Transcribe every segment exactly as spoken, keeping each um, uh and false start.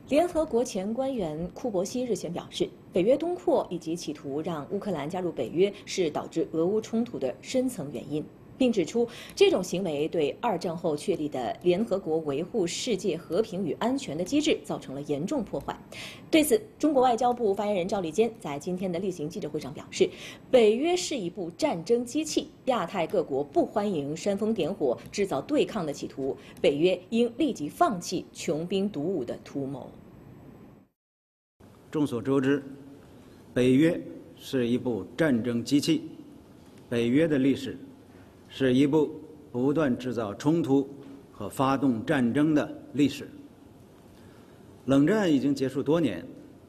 联合国前官员库珀西日前表示，北约东扩以及企图让乌克兰加入北约是导致俄乌冲突的深层原因，并指出这种行为对二战后确立的联合国维护世界和平与安全的机制造成了严重破坏。对此，中国外交部发言人赵立坚在今天的例行记者会上表示，北约是一部战争机器，亚太各国不欢迎煽风点火、制造对抗的企图，北约应立即放弃穷兵黩武的图谋。 众所周知，北约是一部战争机器，北约的历史是一部不断制造冲突和发动战争的历史。冷战已经结束多年，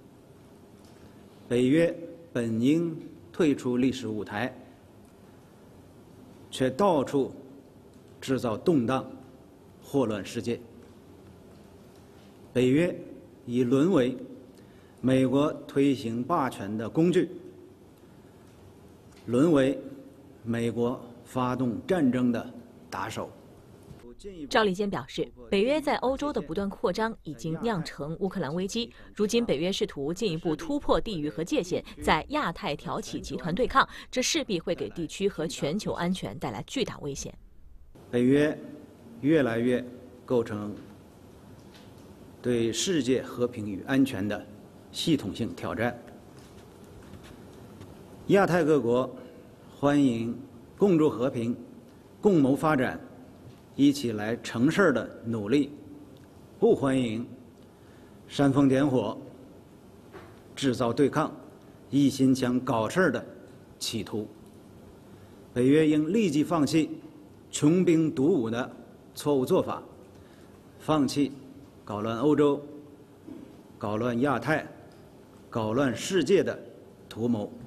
北约本应退出历史舞台，却到处制造动荡，祸乱世界。北约已沦为美国推行霸权的工具，沦为美国发动战争的打手。 赵立坚表示，北约在欧洲的不断扩张已经酿成乌克兰危机，如今北约试图进一步突破地域和界限，在亚太挑起集团对抗，这势必会给地区和全球安全带来巨大危险。 北约越来越构成对世界和平与安全的系统性挑战。亚太各国欢迎共筑和平、共谋发展、一起来成事儿的努力，不欢迎煽风点火、制造对抗、一心想搞事儿的企图。北约应立即放弃穷兵黩武的错误做法，放弃搞乱欧洲、搞乱亚太、搞乱世界的图谋。